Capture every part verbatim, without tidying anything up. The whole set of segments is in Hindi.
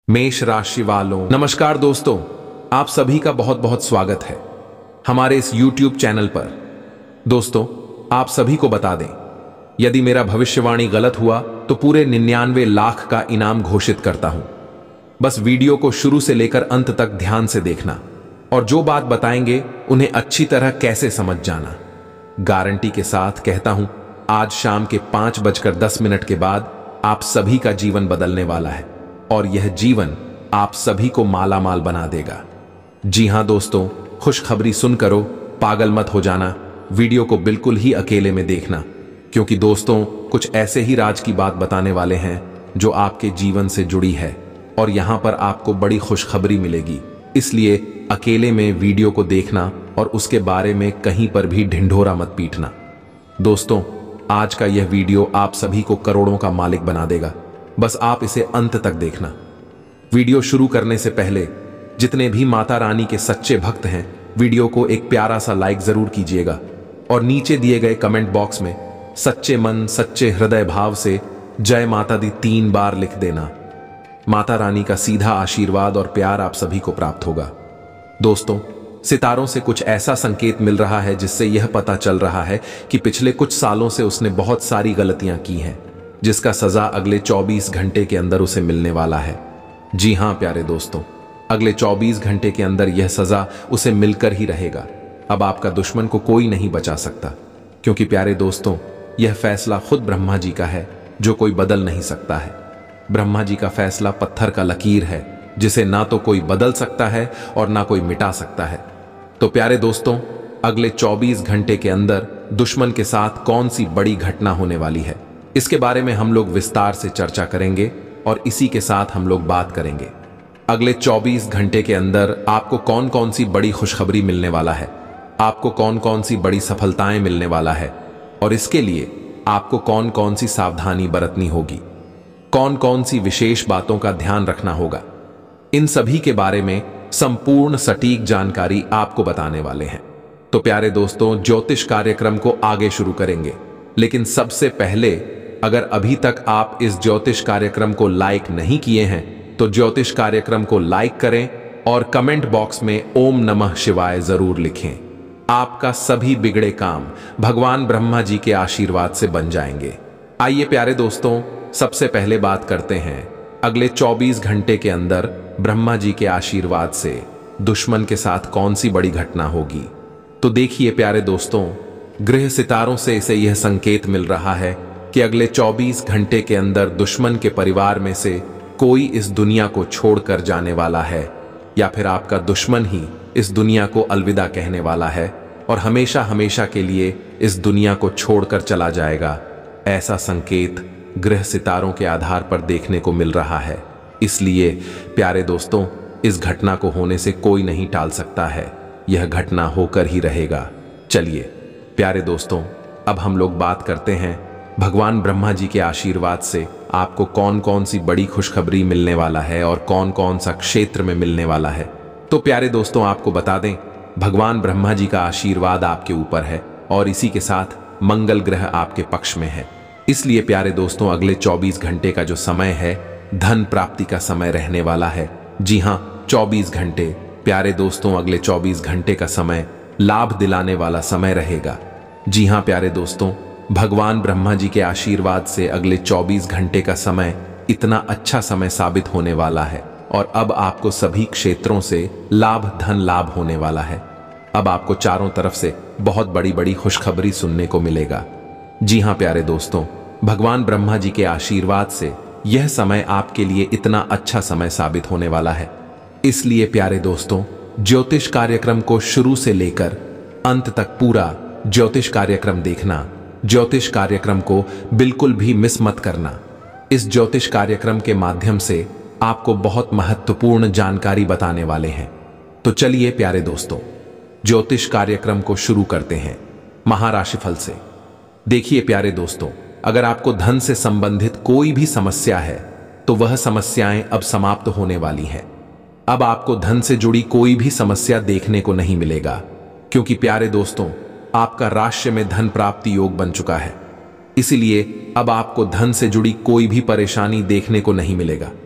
मेष राशि वालों, नमस्कार दोस्तों। आप सभी का बहुत बहुत स्वागत है हमारे इस यूट्यूब चैनल पर। दोस्तों, आप सभी को बता दें, यदि मेरा भविष्यवाणी गलत हुआ तो पूरे निन्यानवे लाख का इनाम घोषित करता हूं। बस वीडियो को शुरू से लेकर अंत तक ध्यान से देखना और जो बात बताएंगे उन्हें अच्छी तरह कैसे समझ जाना। गारंटी के साथ कहता हूं, आज शाम के पांच बजकर दस मिनट के बाद आप सभी का जीवन बदलने वाला है और यह जीवन आप सभी को माला माल बना देगा। जी हां दोस्तों, खुशखबरी सुनकर पागल मत हो जाना। वीडियो को बिल्कुल ही अकेले में देखना, क्योंकि दोस्तों कुछ ऐसे ही राज की बात बताने वाले हैं जो आपके जीवन से जुड़ी है और यहां पर आपको बड़ी खुशखबरी मिलेगी। इसलिए अकेले में वीडियो को देखना और उसके बारे में कहीं पर भी ढिंढोरा मत पीटना। दोस्तों, आज का यह वीडियो आप सभी को करोड़ों का मालिक बना देगा। बस आप इसे अंत तक देखना। वीडियो शुरू करने से पहले जितने भी माता रानी के सच्चे भक्त हैं, वीडियो को एक प्यारा सा लाइक जरूर कीजिएगा और नीचे दिए गए कमेंट बॉक्स में सच्चे मन सच्चे हृदय भाव से जय माता दी तीन बार लिख देना। माता रानी का सीधा आशीर्वाद और प्यार आप सभी को प्राप्त होगा। दोस्तों, सितारों से कुछ ऐसा संकेत मिल रहा है जिससे यह पता चल रहा है कि पिछले कुछ सालों से उसने बहुत सारी गलतियां की हैं, जिसका सजा अगले चौबीस घंटे के अंदर उसे मिलने वाला है। जी हां प्यारे दोस्तों, अगले चौबीस घंटे के अंदर यह सजा उसे मिलकर ही रहेगा। अब आपका दुश्मन को कोई नहीं बचा सकता, क्योंकि प्यारे दोस्तों यह फैसला खुद ब्रह्मा जी का है जो कोई बदल नहीं सकता है। ब्रह्मा जी का फैसला पत्थर का लकीर है जिसे ना तो कोई बदल सकता है और ना कोई मिटा सकता है। तो प्यारे दोस्तों, अगले चौबीस घंटे के अंदर दुश्मन के साथ कौन सी बड़ी घटना होने वाली है, इसके बारे में हम लोग विस्तार से चर्चा करेंगे और इसी के साथ हम लोग बात करेंगे अगले चौबीस घंटे के अंदर आपको कौन कौन सी बड़ी खुशखबरी मिलने वाला है, आपको कौन कौन सी बड़ी सफलताएं मिलने वाला है और इसके लिए आपको कौन कौन सी सावधानी बरतनी होगी, कौन कौन सी विशेष बातों का ध्यान रखना होगा। इन सभी के बारे में संपूर्ण सटीक जानकारी आपको बताने वाले हैं। तो प्यारे दोस्तों, ज्योतिष कार्यक्रम को आगे शुरू करेंगे, लेकिन सबसे पहले अगर अभी तक आप इस ज्योतिष कार्यक्रम को लाइक नहीं किए हैं तो ज्योतिष कार्यक्रम को लाइक करें और कमेंट बॉक्स में ओम नमः शिवाय जरूर लिखें। आपका सभी बिगड़े काम भगवान ब्रह्मा जी के आशीर्वाद से बन जाएंगे। आइए प्यारे दोस्तों, सबसे पहले बात करते हैं अगले चौबीस घंटे के अंदर ब्रह्मा जी के आशीर्वाद से दुश्मन के साथ कौन सी बड़ी घटना होगी। तो देखिए प्यारे दोस्तों, ग्रह सितारों से इसे यह संकेत मिल रहा है कि अगले चौबीस घंटे के अंदर दुश्मन के परिवार में से कोई इस दुनिया को छोड़कर जाने वाला है, या फिर आपका दुश्मन ही इस दुनिया को अलविदा कहने वाला है और हमेशा हमेशा के लिए इस दुनिया को छोड़कर चला जाएगा। ऐसा संकेत ग्रह सितारों के आधार पर देखने को मिल रहा है। इसलिए प्यारे दोस्तों, इस घटना को होने से कोई नहीं टाल सकता है, यह घटना होकर ही रहेगा। चलिए प्यारे दोस्तों, अब हम लोग बात करते हैं भगवान ब्रह्मा जी के आशीर्वाद से आपको कौन कौन सी बड़ी खुशखबरी मिलने वाला है और कौन कौन सा क्षेत्र में मिलने वाला है। तो प्यारे दोस्तों, आपको बता दें, भगवान ब्रह्मा जी का आशीर्वाद आपके ऊपर है और इसी के साथ मंगल ग्रह आपके पक्ष में है। इसलिए प्यारे दोस्तों, अगले चौबीस घंटे का जो समय है धन प्राप्ति का समय रहने वाला है। जी हां, चौबीस घंटे प्यारे दोस्तों, अगले चौबीस घंटे का समय लाभ दिलाने वाला समय रहेगा। जी हां प्यारे दोस्तों, भगवान ब्रह्मा जी के आशीर्वाद से अगले चौबीस घंटे का समय इतना अच्छा समय साबित होने वाला है और अब आपको सभी क्षेत्रों से लाभ धन लाभ होने वाला है। अब आपको चारों तरफ से बहुत बड़ी बड़ी खुशखबरी सुनने को मिलेगा। जी हां प्यारे दोस्तों, भगवान ब्रह्मा जी के आशीर्वाद से यह समय आपके लिए इतना अच्छा समय साबित होने वाला है। इसलिए प्यारे दोस्तों, ज्योतिष कार्यक्रम को शुरू से लेकर अंत तक पूरा ज्योतिष कार्यक्रम देखना। ज्योतिष कार्यक्रम को बिल्कुल भी मिस मत करना। इस ज्योतिष कार्यक्रम के माध्यम से आपको बहुत महत्वपूर्ण जानकारी बताने वाले हैं। तो चलिए प्यारे दोस्तों, ज्योतिष कार्यक्रम को शुरू करते हैं महाराशिफल से। देखिए प्यारे दोस्तों, अगर आपको धन से संबंधित कोई भी समस्या है तो वह समस्याएं अब समाप्त होने वाली हैं। अब आपको धन से जुड़ी कोई भी समस्या देखने को नहीं मिलेगा, क्योंकि प्यारे दोस्तों, आपका राशि में धन प्राप्ति योग बन चुका है। इसीलिए अब आपको धन से जुड़ी कोई भी परेशानी देखने को नहीं मिलेगा।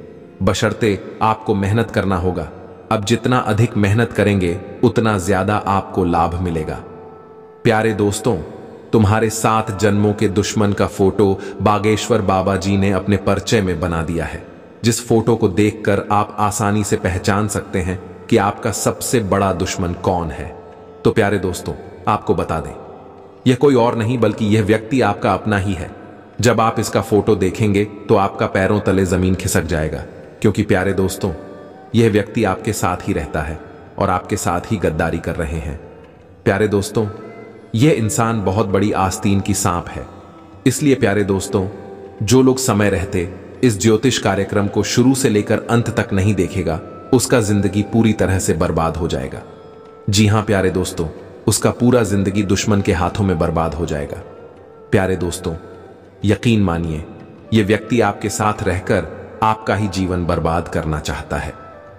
बशर्ते आपको मेहनत करना होगा। अब जितना अधिक मेहनत करेंगे उतना ज्यादा आपको लाभ मिलेगा। प्यारे दोस्तों, तुम्हारे सात जन्मों के दुश्मन का फोटो बागेश्वर बाबा जी ने अपने परिचय में बना दिया है, जिस फोटो को देखकर आप आसानी से पहचान सकते हैं कि आपका सबसे बड़ा दुश्मन कौन है। तो प्यारे दोस्तों, आपको बता दें, यह कोई और नहीं बल्कि यह व्यक्ति आपका अपना ही है। जब आप इसका फोटो देखेंगे तो आपका पैरों तले जमीन खिसक जाएगा, क्योंकि प्यारे दोस्तों, यह व्यक्ति आपके साथ ही रहता है और आपके साथ ही गद्दारी कर रहे हैं। प्यारे दोस्तों, यह इंसान बहुत बड़ी आस्तीन की सांप है। इसलिए प्यारे दोस्तों, जो लोग समय रहते इस ज्योतिष कार्यक्रम को शुरू से लेकर अंत तक नहीं देखेगा, उसका जिंदगी पूरी तरह से बर्बाद हो जाएगा। जी हां प्यारे दोस्तों, उसका पूरा जिंदगी दुश्मन के हाथों में बर्बाद हो जाएगा। प्यारे दोस्तों, यकीन मानिए, यह व्यक्ति आपके साथ रहकर आपका ही जीवन बर्बाद करना चाहता है।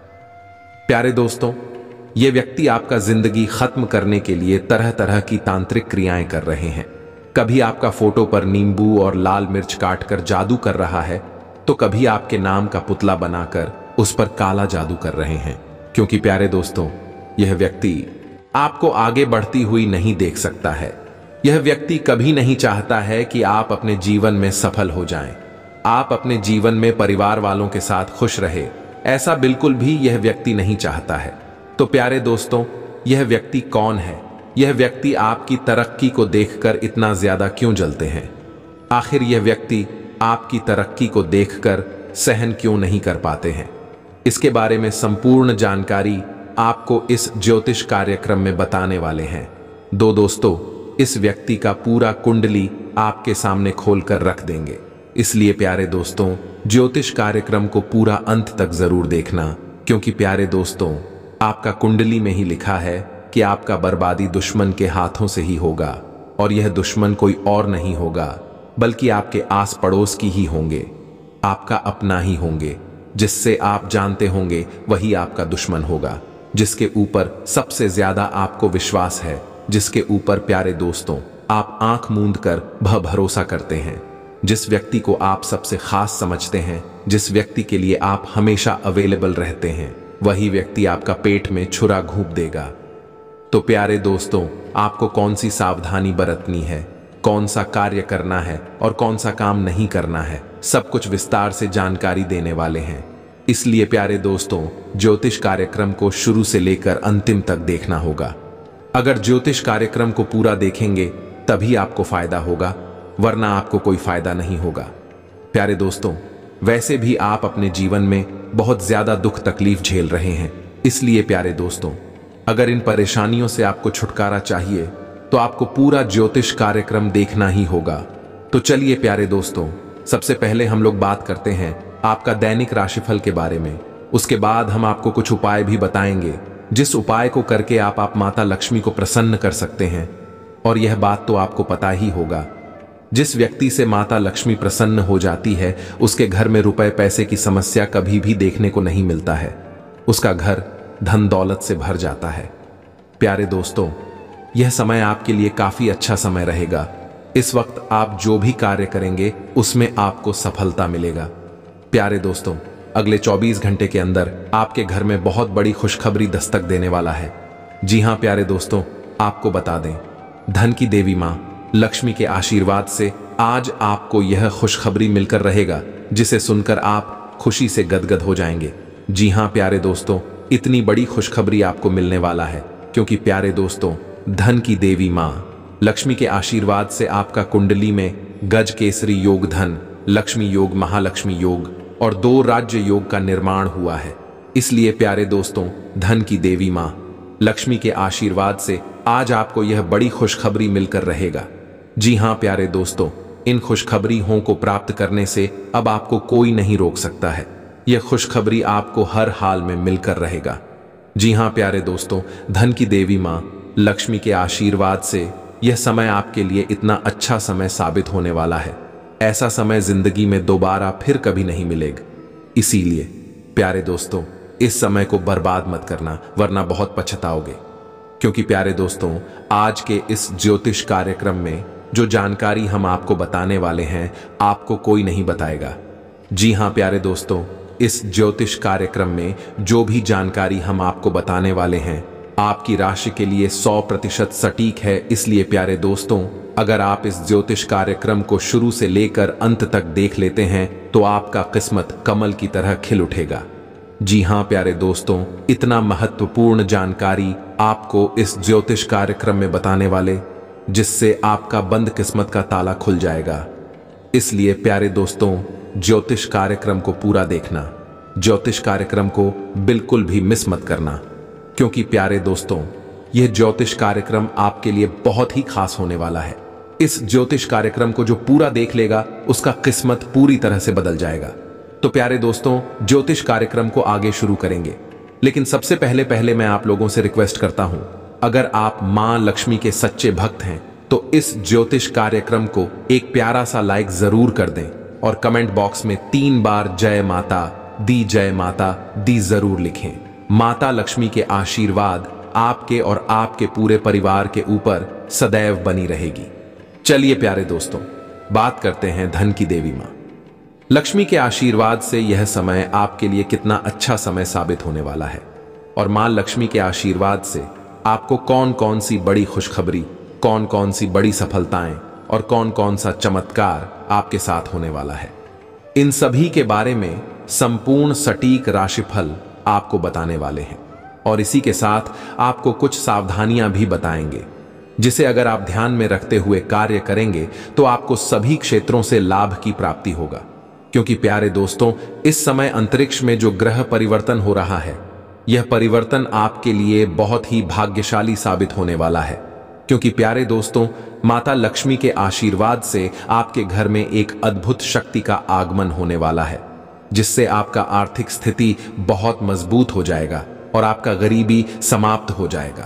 प्यारे दोस्तों, यह व्यक्ति आपका जिंदगी खत्म करने के लिए तरह तरह की तांत्रिक क्रियाएं कर रहे हैं। कभी आपका फोटो पर नींबू और लाल मिर्च काटकर जादू कर रहा है, तो कभी आपके नाम का पुतला बनाकर उस पर काला जादू कर रहे हैं। क्योंकि प्यारे दोस्तों, यह व्यक्ति आपको आगे बढ़ती हुई नहीं देख सकता है। यह व्यक्ति कभी नहीं चाहता है कि आप अपने जीवन में सफल हो जाएं। आप अपने जीवन में परिवार वालों के साथ खुश रहे, ऐसा बिल्कुल भी यह व्यक्ति नहीं चाहता है। तो प्यारे दोस्तों, यह व्यक्ति कौन है? यह व्यक्ति आपकी तरक्की को देखकर इतना ज्यादा क्यों जलते हैं? आखिर यह व्यक्ति आपकी तरक्की को देखकर सहन क्यों नहीं कर पाते हैं? इसके बारे में संपूर्ण जानकारी आपको इस ज्योतिष कार्यक्रम में बताने वाले हैं। दो दोस्तों, इस व्यक्ति का पूरा कुंडली आपके सामने खोलकर रख देंगे। इसलिए प्यारे दोस्तों, ज्योतिष कार्यक्रम को पूरा अंत तक जरूर देखना, क्योंकि प्यारे दोस्तों, आपका कुंडली में ही लिखा है कि आपका बर्बादी दुश्मन के हाथों से ही होगा, और यह दुश्मन कोई और नहीं होगा बल्कि आपके आस पड़ोस की ही होंगे, आपका अपना ही होंगे। जिससे आप जानते होंगे वही आपका दुश्मन होगा, जिसके ऊपर सबसे ज्यादा आपको विश्वास है, जिसके ऊपर प्यारे दोस्तों आप आंख मूंद कर भ भरोसा करते हैं, जिस व्यक्ति को आप सबसे खास समझते हैं, जिस व्यक्ति के लिए आप हमेशा अवेलेबल रहते हैं, वही व्यक्ति आपका पेट में छुरा घूंप देगा। तो प्यारे दोस्तों, आपको कौन सी सावधानी बरतनी है, कौन सा कार्य करना है और कौन सा काम नहीं करना है, सब कुछ विस्तार से जानकारी देने वाले हैं। इसलिए प्यारे दोस्तों, ज्योतिष कार्यक्रम को शुरू से लेकर अंतिम तक देखना होगा। अगर ज्योतिष कार्यक्रम को पूरा देखेंगे तभी आपको फायदा होगा, वरना आपको कोई फायदा नहीं होगा। प्यारे दोस्तों, वैसे भी आप अपने जीवन में बहुत ज्यादा दुख तकलीफ झेल रहे हैं। इसलिए प्यारे दोस्तों, अगर इन परेशानियों से आपको छुटकारा चाहिए तो आपको पूरा ज्योतिष कार्यक्रम देखना ही होगा। तो चलिए प्यारे दोस्तों, सबसे पहले हम लोग बात करते हैं आपका दैनिक राशिफल के बारे में। उसके बाद हम आपको कुछ उपाय भी बताएंगे, जिस उपाय को करके आप आप माता लक्ष्मी को प्रसन्न कर सकते हैं। और यह बात तो आपको पता ही होगा, जिस व्यक्ति से माता लक्ष्मी प्रसन्न हो जाती है, उसके घर में रुपए पैसे की समस्या कभी भी देखने को नहीं मिलता है। उसका घर धन दौलत से भर जाता है। प्यारे दोस्तों, यह समय आपके लिए काफी अच्छा समय रहेगा। इस वक्त आप जो भी कार्य करेंगे उसमें आपको सफलता मिलेगा। प्यारे दोस्तों, अगले चौबीस घंटे के अंदर आपके घर में बहुत बड़ी खुशखबरी दस्तक देने वाला है। जी हां प्यारे दोस्तों, आपको बता दें, धन की देवी मां लक्ष्मी के आशीर्वाद से आज आपको यह खुशखबरी मिलकर रहेगा, जिसे सुनकर आप खुशी से गदगद हो जाएंगे। जी हां प्यारे दोस्तों, इतनी बड़ी खुशखबरी आपको मिलने वाला है, क्योंकि प्यारे दोस्तों, धन की देवी मां लक्ष्मी के आशीर्वाद से आपका कुंडली में गज केसरी योग धन, लक्ष्मी योग, महालक्ष्मी योग और दो राज्य योग का निर्माण हुआ है। इसलिए प्यारे दोस्तों, धन की देवी मां लक्ष्मी के आशीर्वाद से आज आपको यह बड़ी खुशखबरी मिलकर रहेगा। जी हां प्यारे दोस्तों, इन खुशखबरियों को प्राप्त करने से अब आपको कोई नहीं रोक सकता है। यह खुशखबरी आपको हर हाल में मिलकर रहेगा। जी हां प्यारे दोस्तों, धन की देवी मां लक्ष्मी के आशीर्वाद से यह समय आपके लिए इतना अच्छा समय साबित होने वाला है। ऐसा समय जिंदगी में दोबारा फिर कभी नहीं मिलेगा। इसीलिए प्यारे दोस्तों, इस समय को बर्बाद मत करना, वरना बहुत पछताओगे। क्योंकि प्यारे दोस्तों, आज के इस ज्योतिष कार्यक्रम में जो जानकारी हम आपको बताने वाले हैं, आपको कोई नहीं बताएगा। जी हां प्यारे दोस्तों, इस ज्योतिष कार्यक्रम में जो भी जानकारी हम आपको बताने वाले हैं आपकी राशि के लिए सौ प्रतिशत सटीक है। इसलिए प्यारे दोस्तों, अगर आप इस ज्योतिष कार्यक्रम को शुरू से लेकर अंत तक देख लेते हैं तो आपका किस्मत कमल की तरह खिल उठेगा। जी हाँ प्यारे दोस्तों, इतना महत्वपूर्ण जानकारी आपको इस ज्योतिष कार्यक्रम में बताने वाले, जिससे आपका बंद किस्मत का ताला खुल जाएगा। इसलिए प्यारे दोस्तों, ज्योतिष कार्यक्रम को पूरा देखना, ज्योतिष कार्यक्रम को बिल्कुल भी मिस मत करना, क्योंकि प्यारे दोस्तों यह ज्योतिष कार्यक्रम आपके लिए बहुत ही खास होने वाला है। इस ज्योतिष कार्यक्रम को जो पूरा देख लेगा उसका किस्मत पूरी तरह से बदल जाएगा। तो प्यारे दोस्तों, ज्योतिष कार्यक्रम को आगे शुरू करेंगे, लेकिन सबसे पहले पहले मैं आप लोगों से रिक्वेस्ट करता हूं, अगर आप मां लक्ष्मी के सच्चे भक्त हैं तो इस ज्योतिष कार्यक्रम को एक प्यारा सा लाइक जरूर कर दें और कमेंट बॉक्स में तीन बार जय माता दी, जय माता दी जरूर लिखें। माता लक्ष्मी के आशीर्वाद आपके और आपके पूरे परिवार के ऊपर सदैव बनी रहेगी। चलिए प्यारे दोस्तों, बात करते हैं धन की देवी मां लक्ष्मी के आशीर्वाद से यह समय आपके लिए कितना अच्छा समय साबित होने वाला है, और मां लक्ष्मी के आशीर्वाद से आपको कौन कौन सी बड़ी खुशखबरी, कौन कौन सी बड़ी सफलताएं और कौन कौन सा चमत्कार आपके साथ होने वाला है, इन सभी के बारे में संपूर्ण सटीक राशिफल आपको बताने वाले हैं। और इसी के साथ आपको कुछ सावधानियां भी बताएंगे, जिसे अगर आप ध्यान में रखते हुए कार्य करेंगे तो आपको सभी क्षेत्रों से लाभ की प्राप्ति होगा। क्योंकि प्यारे दोस्तों, इस समय अंतरिक्ष में जो ग्रह परिवर्तन हो रहा है, यह परिवर्तन आपके लिए बहुत ही भाग्यशाली साबित होने वाला है। क्योंकि प्यारे दोस्तों, माता लक्ष्मी के आशीर्वाद से आपके घर में एक अद्भुत शक्ति का आगमन होने वाला है, जिससे आपका आर्थिक स्थिति बहुत मजबूत हो जाएगा और आपका गरीबी समाप्त हो जाएगा।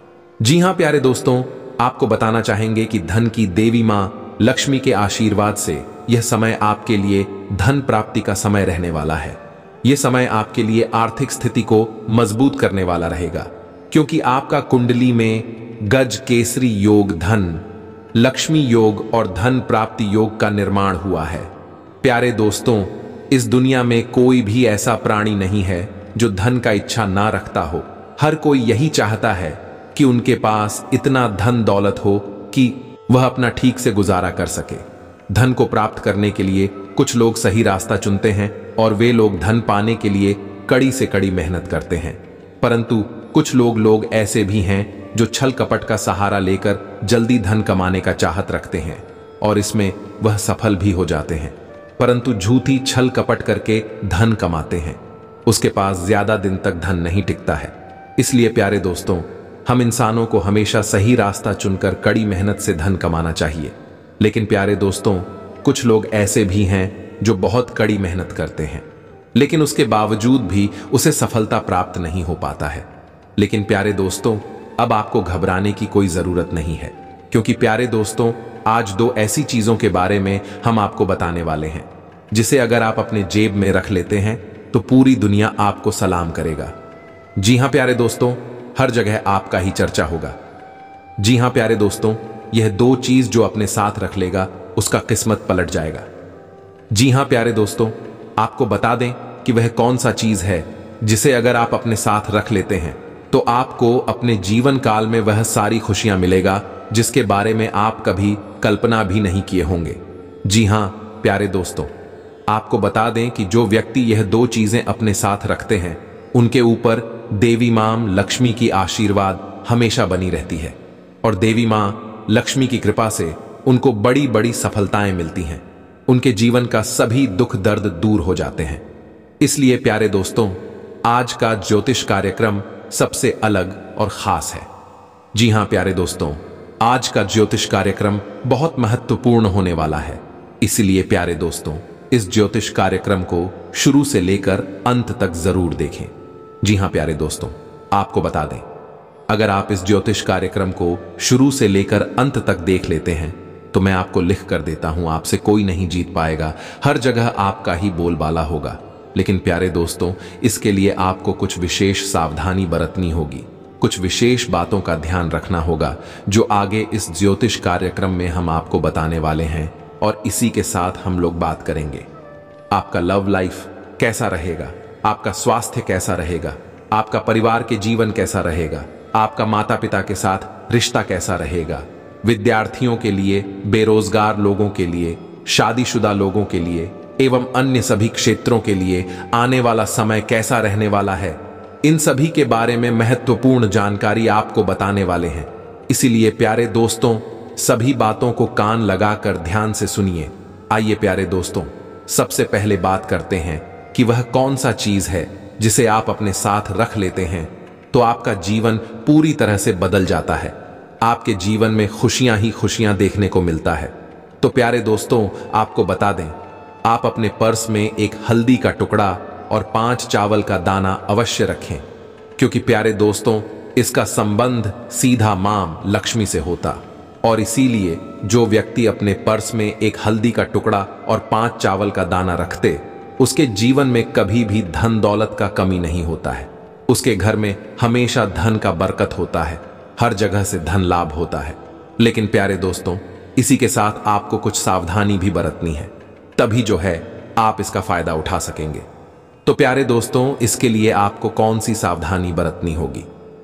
जी हां प्यारे दोस्तों, आपको बताना चाहेंगे कि धन की देवी मां लक्ष्मी के आशीर्वाद से यह समय आपके लिए धन प्राप्ति का समय रहने वाला है। यह समय आपके लिए आर्थिक स्थिति को मजबूत करने वाला रहेगा, क्योंकि आपका कुंडली में गज केसरी योग, धन लक्ष्मी योग और धन प्राप्ति योग का निर्माण हुआ है। प्यारे दोस्तों, इस दुनिया में कोई भी ऐसा प्राणी नहीं है जो धन का इच्छा ना रखता हो। हर कोई यही चाहता है कि उनके पास इतना धन दौलत हो कि वह अपना ठीक से गुजारा कर सके। धन को प्राप्त करने के लिए कुछ लोग सही रास्ता चुनते हैं और वे लोग धन पाने के लिए कड़ी से कड़ी मेहनत करते हैं, परंतु कुछ लोग लोग ऐसे भी हैं जो छल कपट का सहारा लेकर जल्दी धन कमाने का चाहत रखते हैं और इसमें वह सफल भी हो जाते हैं, परंतु झूठी छल कपट करके धन कमाते हैं। उसके पास ज्यादा दिन तक धन नहीं टिकता है। इसलिए प्यारे दोस्तों, हम इंसानों को हमेशा सही रास्ता चुनकर कड़ी मेहनत से धन कमाना चाहिए। लेकिन प्यारे दोस्तों, कुछ लोग ऐसे भी हैं जो बहुत कड़ी मेहनत करते हैं, लेकिन उसके बावजूद भी उसे सफलता प्राप्त नहीं हो पाता है। लेकिन प्यारे दोस्तों, अब आपको घबराने की कोई जरूरत नहीं है, क्योंकि प्यारे दोस्तों, आज दो ऐसी चीजों के बारे में हम आपको बताने वाले हैं, जिसे अगर आप अपने जेब में रख लेते हैं तो पूरी दुनिया आपको सलाम करेगा। जी हां प्यारे दोस्तों, हर जगह आपका ही चर्चा होगा। जी हां प्यारे दोस्तों, यह दो चीज जो अपने साथ रख लेगा उसका किस्मत पलट जाएगा। जी हां प्यारे दोस्तों, आपको बता दें कि वह कौन सा चीज है जिसे अगर आप अपने साथ रख लेते हैं तो आपको अपने जीवन काल में वह सारी खुशियां मिलेगा जिसके बारे में आप कभी कल्पना भी नहीं किए होंगे। जी हां प्यारे दोस्तों, आपको बता दें कि जो व्यक्ति यह दो चीजें अपने साथ रखते हैं उनके ऊपर देवी मां लक्ष्मी की आशीर्वाद हमेशा बनी रहती है और देवी मां लक्ष्मी की कृपा से उनको बड़ी बड़ी सफलताएं मिलती हैं। उनके जीवन का सभी दुख दर्द दूर हो जाते हैं। इसलिए प्यारे दोस्तों, आज का ज्योतिष कार्यक्रम सबसे अलग और खास है। जी हां प्यारे दोस्तों, आज का ज्योतिष कार्यक्रम बहुत महत्वपूर्ण होने वाला है। इसलिए प्यारे दोस्तों, इस ज्योतिष कार्यक्रम को शुरू से लेकर अंत तक जरूर देखें। जी हां प्यारे दोस्तों, आपको बता दें, अगर आप इस ज्योतिष कार्यक्रम को शुरू से लेकर अंत तक देख लेते हैं तो मैं आपको लिख कर देता हूं, आपसे कोई नहीं जीत पाएगा, हर जगह आपका ही बोलबाला होगा। लेकिन प्यारे दोस्तों, इसके लिए आपको कुछ विशेष सावधानी बरतनी होगी, कुछ विशेष बातों का ध्यान रखना होगा जो आगे इस ज्योतिष कार्यक्रम में हम आपको बताने वाले हैं। और इसी के साथ हम लोग बात करेंगे आपका लव लाइफ, कैसा रहेगा, आपका स्वास्थ्य कैसा रहेगा, आपका परिवार के जीवन कैसा रहेगा, आपका माता पिता के साथ रिश्ता कैसा रहेगा, विद्यार्थियों के लिए, बेरोजगार लोगों के लिए, शादीशुदा लोगों के लिए एवं अन्य सभी क्षेत्रों के लिए आने वाला समय कैसा रहने वाला है। इन सभी के बारे में महत्वपूर्ण जानकारी आपको बताने वाले हैं। इसीलिए प्यारे दोस्तों, सभी बातों को कान लगाकर ध्यान से सुनिए। आइए प्यारे दोस्तों, सबसे पहले बात करते हैं कि वह कौन सा चीज है जिसे आप अपने साथ रख लेते हैं तो आपका जीवन पूरी तरह से बदल जाता है। आपके जीवन में खुशियां ही खुशियां देखने को मिलता है। तो प्यारे दोस्तों, आपको बता दें, आप अपने पर्स में एक हल्दी का टुकड़ा और पांच चावल का दाना अवश्य रखें, क्योंकि प्यारे दोस्तों, इसका संबंध सीधा मां लक्ष्मी से होता। और इसीलिए जो व्यक्ति अपने पर्स में एक हल्दी का टुकड़ा और पांच चावल का दाना रखते, उसके जीवन में कभी भी धन दौलत का कमी नहीं होता है। उसके घर में हमेशा धन का बरकत होता है, हर जगह से धन लाभ होता है। लेकिन प्यारे दोस्तों, इसी के साथ आपको कुछ सावधानी भी बरतनी है, तभी जो है आप इसका फायदा उठा सकेंगे। तो प्यारे दोस्तों, इसके लिए आपको कौन सी सावधानी बरतनी होगी,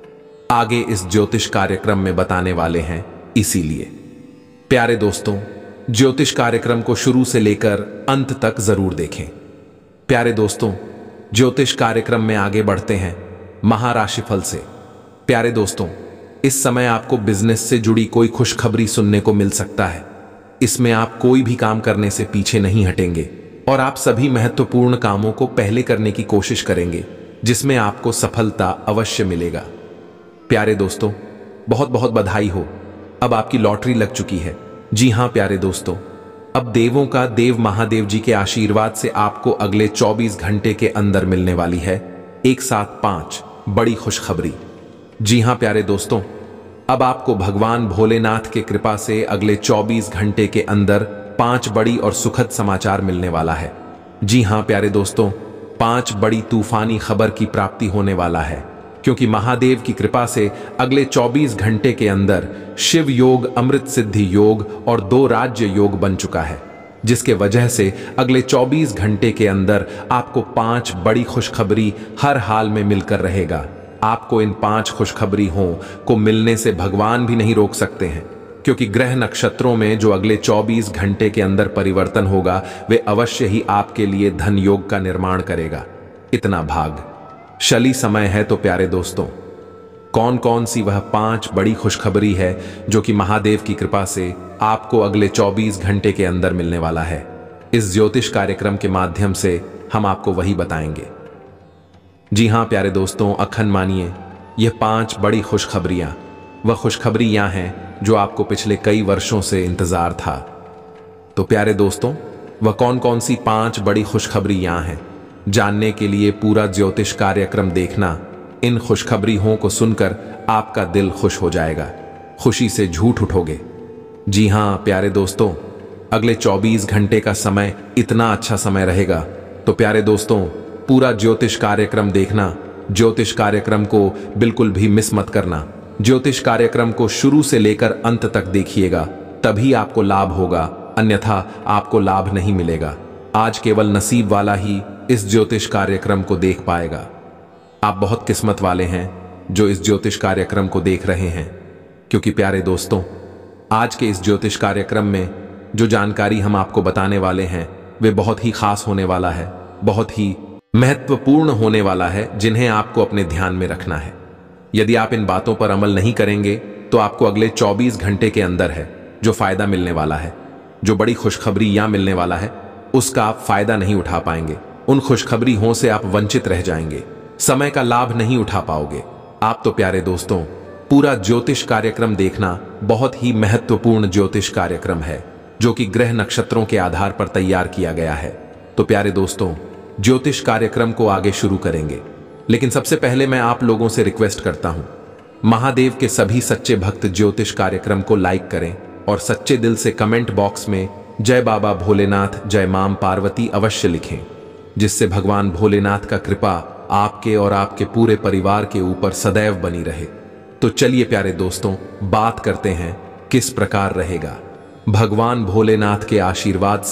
आगे इस ज्योतिष कार्यक्रम में बताने वाले हैं। इसीलिए प्यारे दोस्तों, ज्योतिष कार्यक्रम को शुरू से लेकर अंत तक जरूर देखें। प्यारे दोस्तों, ज्योतिष कार्यक्रम में आगे बढ़ते हैं महाराशिफल से। प्यारे दोस्तों, इस समय आपको बिजनेस से जुड़ी कोई खुशखबरी सुनने को मिल सकता है। इसमें आप कोई भी काम करने से पीछे नहीं हटेंगे और आप सभी महत्वपूर्ण कामों को पहले करने की कोशिश करेंगे, जिसमें आपको सफलता अवश्य मिलेगा। प्यारे दोस्तों, बहुत बहुत बधाई हो, अब आपकी लॉटरी लग चुकी है। जी हां प्यारे दोस्तों, अब देवों का देव महादेव जी के आशीर्वाद से आपको अगले चौबीस घंटे के अंदर मिलने वाली है एक साथ पांच बड़ी खुशखबरी। जी हां प्यारे दोस्तों, अब आपको भगवान भोलेनाथ के कृपा से अगले चौबीस घंटे के अंदर पांच बड़ी और सुखद समाचार मिलने वाला है। जी हां प्यारे दोस्तों, पांच बड़ी तूफानी खबर की प्राप्ति होने वाला है, क्योंकि महादेव की कृपा से अगले चौबीस घंटे के अंदर शिव योग, अमृत सिद्धि योग और दो राज्य योग बन चुका है, जिसके वजह से अगले चौबीस घंटे के अंदर आपको पांच बड़ी खुशखबरी हर हाल में मिलकर रहेगा। आपको इन पांच खुशखबरी हों को मिलने से भगवान भी नहीं रोक सकते हैं, क्योंकि ग्रह नक्षत्रों में जो अगले चौबीस घंटे के अंदर परिवर्तन होगा, वे अवश्य ही आपके लिए धन योग का निर्माण करेगा। इतना भाग्यशाली समय है। तो प्यारे दोस्तों, कौन कौन सी वह पांच बड़ी खुशखबरी है जो कि महादेव की कृपा से आपको अगले चौबीस घंटे के अंदर मिलने वाला है, इस ज्योतिष कार्यक्रम के माध्यम से हम आपको वही बताएंगे। जी हां प्यारे दोस्तों, अखन मानिए, यह पांच बड़ी खुशखबरियां वह खुशखबरियां हैं जो आपको पिछले कई वर्षों से इंतजार था। तो प्यारे दोस्तों, वह कौन कौन सी पांच बड़ी खुशखबरियां हैं, जानने के लिए पूरा ज्योतिष कार्यक्रम देखना। इन खुशखबरियों को सुनकर आपका दिल खुश हो जाएगा, खुशी से झूठ उठोगे। जी हां प्यारे दोस्तों, अगले चौबीस घंटे का समय इतना अच्छा समय रहेगा। तो प्यारे दोस्तों, पूरा ज्योतिष कार्यक्रम देखना। ज्योतिष कार्यक्रम को बिल्कुल भी मिस मत करना। ज्योतिष कार्यक्रम को शुरू से लेकर अंत तक देखिएगा, तभी आपको लाभ होगा, अन्यथा आपको लाभ नहीं मिलेगा। आज केवल नसीब वाला ही इस ज्योतिष कार्यक्रम को देख पाएगा। आप बहुत किस्मत वाले हैं जो इस ज्योतिष कार्यक्रम को देख रहे हैं, क्योंकि प्यारे दोस्तों, आज के इस ज्योतिष कार्यक्रम में जो जानकारी हम आपको बताने वाले हैं, वे बहुत ही खास होने वाला है, बहुत ही महत्वपूर्ण होने वाला है, जिन्हें आपको अपने ध्यान में रखना है। यदि आप इन बातों पर अमल नहीं करेंगे तो आपको अगले चौबीस घंटे के अंदर है जो फायदा मिलने वाला है, जो बड़ी खुशखबरी यहां मिलने वाला है, उसका आप फायदा नहीं उठा पाएंगे। उन खुशखबरी हों से आप वंचित रह जाएंगे, समय का लाभ नहीं उठा पाओगे। आप तो प्यारे दोस्तों, पूरा ज्योतिष कार्यक्रम देखना। बहुत ही महत्वपूर्ण ज्योतिष कार्यक्रम है जो कि ग्रह नक्षत्रों के आधार पर तैयार किया गया है। तो प्यारे दोस्तों, ज्योतिष कार्यक्रम को आगे शुरू करेंगे, लेकिन सबसे पहले मैं आप लोगों से रिक्वेस्ट करता हूं, महादेव के सभी सच्चे भक्त ज्योतिष कार्यक्रम को लाइक करें और सच्चे दिल से कमेंट बॉक्स में जय बाबा भोलेनाथ, जय मां पार्वती अवश्य लिखें, जिससे भगवान भोलेनाथ का कृपा आपके और आपके पूरे परिवार के ऊपर सदैव बनी रहे। तो चलिए प्यारे दोस्तों, बात करते हैं किस प्रकार रहेगा भगवान भोलेनाथ के आशीर्वाद से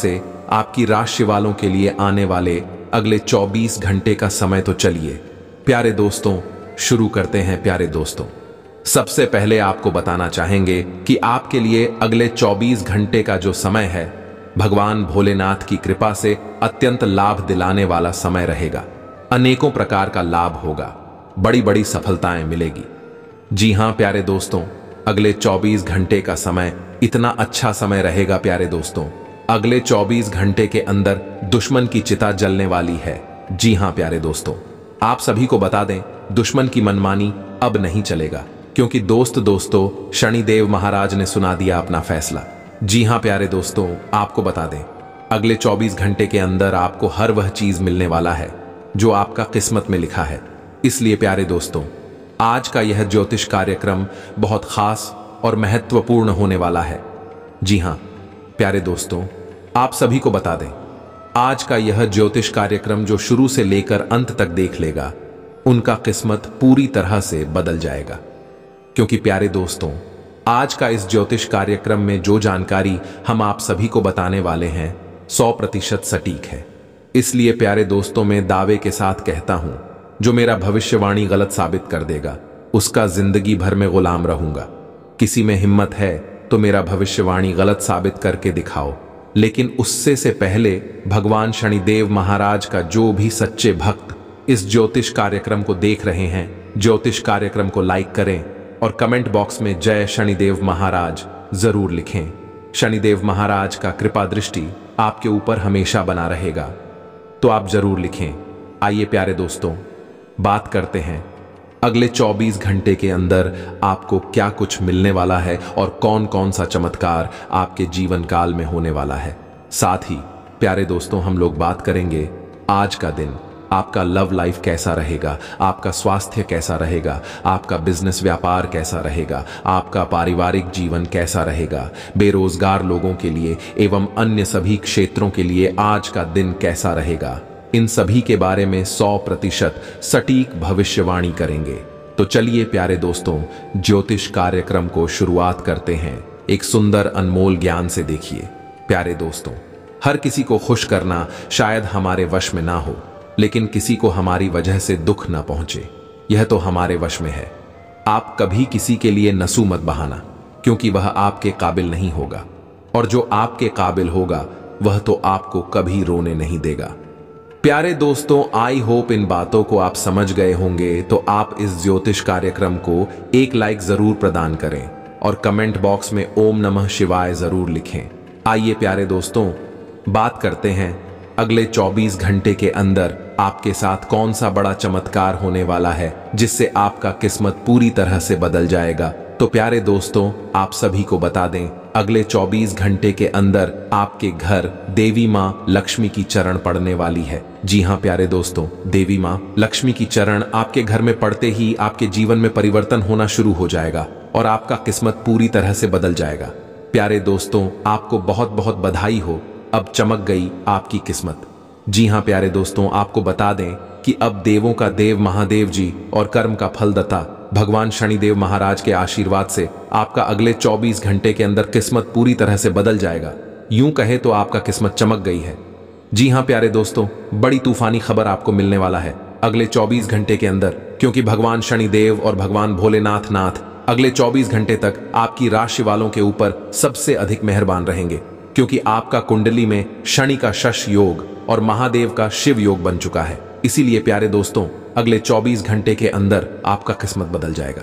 आपकी राशि वालों के लिए आने वाले अगले चौबीस घंटे का समय। तो चलिए प्यारे दोस्तों शुरू करते हैं। प्यारे दोस्तों, सबसे पहले आपको बताना चाहेंगे कि आपके लिए अगले चौबीस घंटे का जो समय है भगवान भोलेनाथ की कृपा से अत्यंत लाभ दिलाने वाला समय रहेगा। अनेकों प्रकार का लाभ होगा, बड़ी बड़ी सफलताएं मिलेगी। जी हां प्यारे दोस्तों, अगले चौबीस घंटे का समय इतना अच्छा समय रहेगा। प्यारे दोस्तों, अगले चौबीस घंटे के अंदर दुश्मन की चिता जलने वाली है। जी हां प्यारे दोस्तों, आप सभी को बता दें दुश्मन की मनमानी अब नहीं चलेगा, क्योंकि दोस्त दोस्तों शनिदेव महाराज ने सुना दिया अपना फैसला। जी हां प्यारे दोस्तों, आपको बता दें अगले चौबीस घंटे के अंदर आपको हर वह चीज मिलने वाला है जो आपका किस्मत में लिखा है। इसलिए प्यारे दोस्तों, आज का यह ज्योतिष कार्यक्रम बहुत खास और महत्वपूर्ण होने वाला है। जी हां प्यारे दोस्तों, आप सभी को बता दें आज का यह ज्योतिष कार्यक्रम जो शुरू से लेकर अंत तक देख लेगा उनका किस्मत पूरी तरह से बदल जाएगा। क्योंकि प्यारे दोस्तों, आज का इस ज्योतिष कार्यक्रम में जो जानकारी हम आप सभी को बताने वाले हैं सौ प्रतिशत सटीक है। इसलिए प्यारे दोस्तों, मैं दावे के साथ कहता हूं जो मेरा भविष्यवाणी गलत साबित कर देगा उसका जिंदगी भर में गुलाम रहूंगा। किसी में हिम्मत है तो मेरा भविष्यवाणी गलत साबित करके दिखाओ, लेकिन उससे से पहले भगवान शनिदेव महाराज का जो भी सच्चे भक्त इस ज्योतिष कार्यक्रम को देख रहे हैं, ज्योतिष कार्यक्रम को लाइक करें और कमेंट बॉक्स में जय शनिदेव महाराज जरूर लिखें। शनिदेव महाराज का कृपा दृष्टि आपके ऊपर हमेशा बना रहेगा, तो आप जरूर लिखें। आइए प्यारे दोस्तों, बात करते हैं अगले चौबीस घंटे के अंदर आपको क्या कुछ मिलने वाला है और कौन कौन सा चमत्कार आपके जीवन काल में होने वाला है। साथ ही प्यारे दोस्तों, हम लोग बात करेंगे आज का दिन आपका लव लाइफ कैसा रहेगा, आपका स्वास्थ्य कैसा रहेगा, आपका बिजनेस व्यापार कैसा रहेगा, आपका पारिवारिक जीवन कैसा रहेगा, बेरोजगार लोगों के लिए एवं अन्य सभी क्षेत्रों के लिए आज का दिन कैसा रहेगा। इन सभी के बारे में सौ प्रतिशत सटीक भविष्यवाणी करेंगे। तो चलिए प्यारे दोस्तों, ज्योतिष कार्यक्रम को शुरुआत करते हैं एक सुंदर अनमोल ज्ञान से। देखिए प्यारे दोस्तों, हर किसी को खुश करना शायद हमारे वश में ना हो, लेकिन किसी को हमारी वजह से दुख ना पहुंचे यह तो हमारे वश में है। आप कभी किसी के लिए नसू मत बहाना, क्योंकि वह आपके काबिल नहीं होगा, और जो आपके काबिल होगा वह तो आपको कभी रोने नहीं देगा। प्यारे दोस्तों, आई होप इन बातों को आप समझ गए होंगे। तो आप इस ज्योतिष कार्यक्रम को एक लाइक जरूर प्रदान करें और कमेंट बॉक्स में ओम नमः शिवाय जरूर लिखें। आइए प्यारे दोस्तों, बात करते हैं अगले चौबीस घंटे के अंदर आपके साथ कौन सा बड़ा चमत्कार होने वाला है जिससे आपका किस्मत पूरी तरह से बदल जाएगा। तो प्यारे दोस्तों, आप सभी को बता दें अगले चौबीस घंटे के अंदर आपके घर देवी माँ लक्ष्मी की चरण पड़ने वाली है। जी हाँ प्यारे दोस्तों, देवी माँ लक्ष्मी की चरण आपके घर में पड़ते ही आपके जीवन में परिवर्तन होना शुरू हो जाएगा और आपका किस्मत पूरी तरह से बदल जाएगा। प्यारे दोस्तों, आपको बहुत बहुत बधाई हो, अब चमक गई आपकी किस्मत। जी हाँ प्यारे दोस्तों, आपको बता दें कि अब देवों का देव महादेव जी और कर्म का फलदाता भगवान शनिदेव महाराज के आशीर्वाद से आपका अगले चौबीस घंटे के अंदर किस्मत पूरी तरह से बदल जाएगा। यूं कहे तो आपका किस्मत चमक गई है। जी हां प्यारे दोस्तों, बड़ी तूफानी खबर आपको मिलने वाला है अगले चौबीस घंटे के अंदर, क्योंकि भगवान शनिदेव और भगवान भोलेनाथ नाथ अगले चौबीस घंटे तक आपकी राशि वालों के ऊपर सबसे अधिक मेहरबान रहेंगे, क्योंकि आपका कुंडली में शनि का शश योग और महादेव का शिव योग बन चुका है। इसीलिए प्यारे दोस्तों, अगले चौबीस घंटे के अंदर आपका किस्मत बदल जाएगा।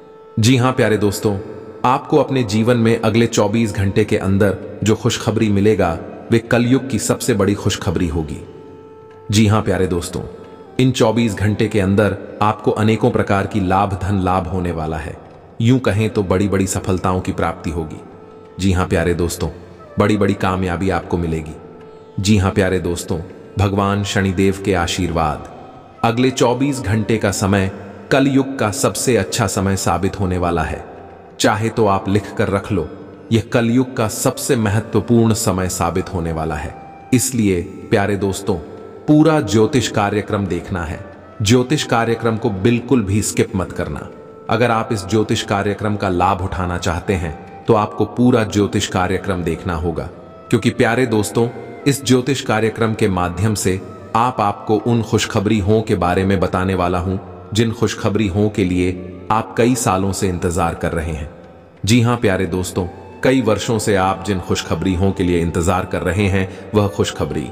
जी हां प्यारे दोस्तों, आपको अपने जीवन में अगले चौबीस घंटे के अंदर जो खुशखबरी मिलेगा वे कलयुग की सबसे बड़ी खुशखबरी होगी। जी हां प्यारे दोस्तों, इन चौबीस घंटे के अंदर आपको अनेकों प्रकार की लाभ धन लाभ होने वाला है। यूं कहें तो बड़ी बड़ी सफलताओं की प्राप्ति होगी। जी हां प्यारे दोस्तों, बड़ी बड़ी कामयाबी आपको मिलेगी। जी हां प्यारे दोस्तों, भगवान शनिदेव के आशीर्वाद अगले चौबीस घंटे का समय कलयुग का सबसे अच्छा समय साबित होने वाला है। चाहे तो आप लिख कर रख लो, यह कलयुग का सबसे महत्वपूर्ण समय साबित होने वाला है। इसलिए प्यारे दोस्तों, पूरा ज्योतिष कार्यक्रम देखना है। ज्योतिष कार्यक्रम को बिल्कुल भी स्किप मत करना। अगर आप इस ज्योतिष कार्यक्रम का लाभ उठाना चाहते हैं तो आपको पूरा ज्योतिष कार्यक्रम देखना होगा, क्योंकि प्यारे दोस्तों, इस ज्योतिष कार्यक्रम के माध्यम से आप आपको उन खुशखबरी के बारे में बताने वाला हूं जिन खुशखबरी के लिए आप कई सालों से इंतजार कर रहे हैं। जी हां प्यारे दोस्तों, कई वर्षों से आप जिन खुशखबरी के लिए इंतजार कर रहे हैं वह खुशखबरी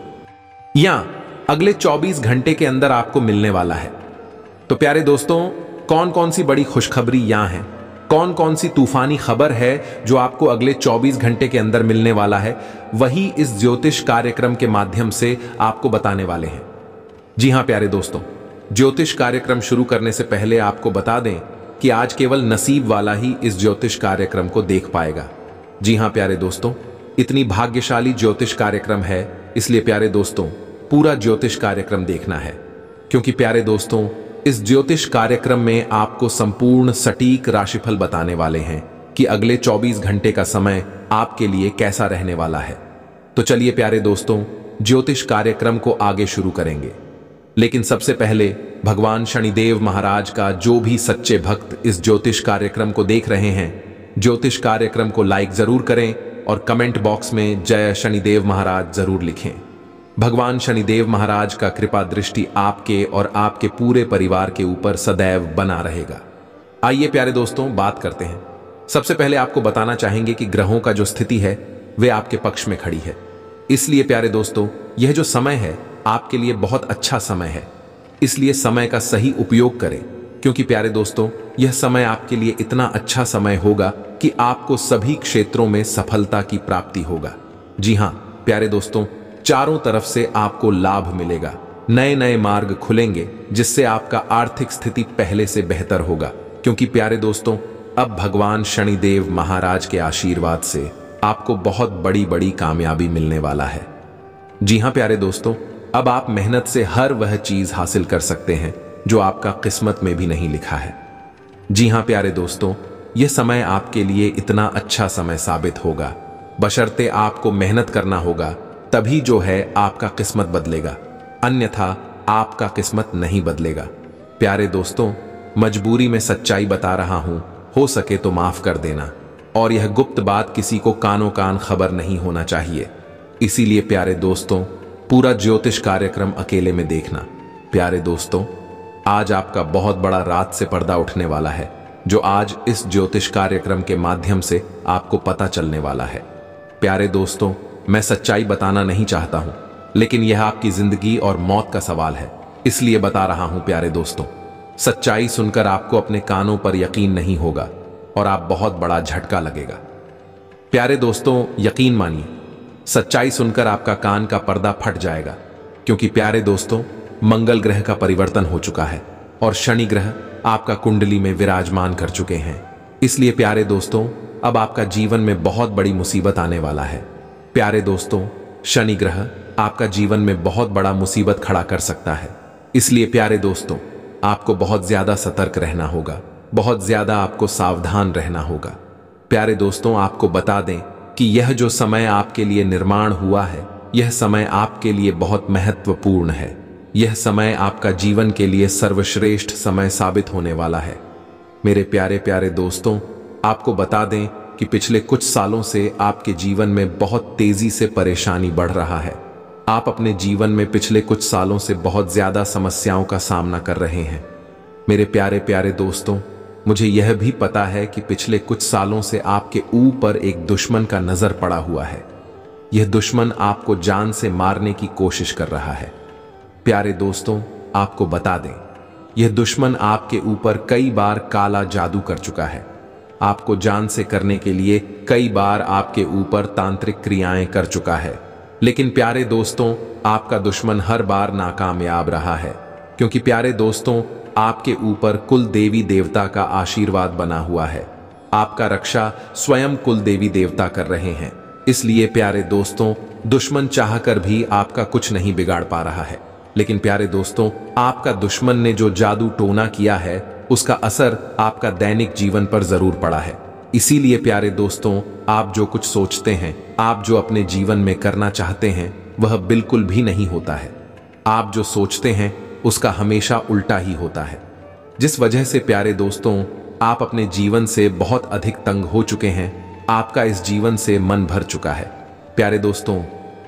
या अगले चौबीस घंटे के अंदर आपको मिलने वाला है। तो प्यारे दोस्तों, कौन कौन सी बड़ी खुशखबरी यहां है, कौन कौन सी तूफानी खबर है जो आपको अगले चौबीस घंटे के अंदर मिलने वाला है, वही इस ज्योतिष कार्यक्रम के माध्यम से आपको बताने वाले हैं। जी हां प्यारे दोस्तों, ज्योतिष कार्यक्रम शुरू करने से पहले आपको बता दें कि आज केवल नसीब वाला ही इस ज्योतिष कार्यक्रम को देख पाएगा। जी हां प्यारे दोस्तों, इतनी भाग्यशाली ज्योतिष कार्यक्रम है, इसलिए प्यारे दोस्तों पूरा ज्योतिष कार्यक्रम देखना है, क्योंकि प्यारे दोस्तों इस ज्योतिष कार्यक्रम में आपको संपूर्ण सटीक राशिफल बताने वाले हैं कि अगले चौबीस घंटे का समय आपके लिए कैसा रहने वाला है। तो चलिए प्यारे दोस्तों ज्योतिष कार्यक्रम को आगे शुरू करेंगे, लेकिन सबसे पहले भगवान शनिदेव महाराज का जो भी सच्चे भक्त इस ज्योतिष कार्यक्रम को देख रहे हैं, ज्योतिष कार्यक्रम को लाइक जरूर करें और कमेंट बॉक्स में जय शनिदेव महाराज जरूर लिखें। भगवान शनिदेव महाराज का कृपा दृष्टि आपके और आपके पूरे परिवार के ऊपर सदैव बना रहेगा। आइए प्यारे दोस्तों बात करते हैं। सबसे पहले आपको बताना चाहेंगे कि ग्रहों का जो स्थिति है वे आपके पक्ष में खड़ी है, इसलिए प्यारे दोस्तों यह जो समय है आपके लिए बहुत अच्छा समय है, इसलिए समय का सही उपयोग करें, क्योंकि प्यारे दोस्तों यह समय आपके लिए इतना अच्छा समय होगा कि आपको सभी क्षेत्रों में सफलता की प्राप्ति होगा। जी हां प्यारे दोस्तों, चारों तरफ से आपको लाभ मिलेगा, नए नए मार्ग खुलेंगे जिससे आपका आर्थिक स्थिति पहले से बेहतर होगा, क्योंकि प्यारे दोस्तों अब भगवान शनिदेव महाराज के आशीर्वाद से आपको बहुत बड़ी बड़ी कामयाबी मिलने वाला है। जी हां प्यारे दोस्तों, अब आप मेहनत से हर वह चीज हासिल कर सकते हैं जो आपका किस्मत में भी नहीं लिखा है। जी हां प्यारे दोस्तों, यह समय आपके लिए इतना अच्छा समय साबित होगा, बशर्ते आपको मेहनत करना होगा, तभी जो है आपका किस्मत बदलेगा, अन्यथा आपका किस्मत नहीं बदलेगा। प्यारे दोस्तों, मजबूरी में सच्चाई बता रहा हूं, हो सके तो माफ कर देना, और यह गुप्त बात किसी को कानों कान खबर नहीं होना चाहिए। इसीलिए प्यारे दोस्तों पूरा ज्योतिष कार्यक्रम अकेले में देखना। प्यारे दोस्तों, आज आपका बहुत बड़ा रात से पर्दा उठने वाला है, जो आज इस ज्योतिष कार्यक्रम के माध्यम से आपको पता चलने वाला है। प्यारे दोस्तों, मैं सच्चाई बताना नहीं चाहता हूं, लेकिन यह आपकी जिंदगी और मौत का सवाल है, इसलिए बता रहा हूं। प्यारे दोस्तों, सच्चाई सुनकर आपको अपने कानों पर यकीन नहीं होगा और आप बहुत बड़ा झटका लगेगा। प्यारे दोस्तों, यकीन मानिए, सच्चाई सुनकर आपका कान का पर्दा फट जाएगा, क्योंकि प्यारे दोस्तों मंगल ग्रह का परिवर्तन हो चुका है और शनि ग्रह आपका कुंडली में विराजमान कर चुके हैं। इसलिए प्यारे दोस्तों अब आपका जीवन में बहुत बड़ी मुसीबत आने वाला है। प्यारे दोस्तों, शनि ग्रह आपका जीवन में बहुत बड़ा मुसीबत खड़ा कर सकता है, इसलिए प्यारे दोस्तों आपको बहुत ज्यादा सतर्क रहना होगा, बहुत ज्यादा आपको सावधान रहना होगा। प्यारे दोस्तों, आपको बता दें कि यह जो समय आपके लिए निर्माण हुआ है, यह समय आपके लिए बहुत महत्वपूर्ण है। यह समय आपका जीवन के लिए सर्वश्रेष्ठ समय साबित होने वाला है। मेरे प्यारे प्यारे दोस्तों, आपको बता दें कि पिछले कुछ सालों से आपके जीवन में बहुत तेजी से परेशानी बढ़ रहा है। आप अपने जीवन में पिछले कुछ सालों से बहुत ज्यादा समस्याओं का सामना कर रहे हैं। मेरे प्यारे प्यारे दोस्तों, मुझे यह भी पता है कि पिछले कुछ सालों से आपके ऊपर एक दुश्मन का नजर पड़ा हुआ है। यह दुश्मन आपको जान से मारने की कोशिश कर रहा है। प्यारे दोस्तों, आपको बता दें, यह दुश्मन आपके ऊपर कई बार काला जादू कर चुका है। आपको जान से करने के लिए कई बार आपके ऊपर तांत्रिक क्रियाएं कर चुका है, लेकिन प्यारे दोस्तों आपका दुश्मन हर बार नाकामयाब रहा है, क्योंकि प्यारे दोस्तों आपके ऊपर कुल देवी देवता का आशीर्वाद बना हुआ है। आपका रक्षा स्वयं कुल देवी देवता कर रहे हैं। इसलिए प्यारे दोस्तों दुश्मन चाहकर भी आपका कुछ नहीं बिगाड़ पा रहा है। लेकिन प्यारे दोस्तों, आपका दुश्मन ने जो जादू टोना किया है उसका असर आपका दैनिक जीवन पर जरूर पड़ा है। इसीलिए प्यारे दोस्तों, आप जो कुछ सोचते हैं, आप जो अपने जीवन में करना चाहते हैं, वह बिल्कुल भी नहीं होता है। आप जो सोचते हैं उसका हमेशा उल्टा ही होता है, जिस वजह से प्यारे दोस्तों आप अपने जीवन से बहुत अधिक तंग हो चुके हैं। आपका इस जीवन से मन भर चुका है। प्यारे दोस्तों,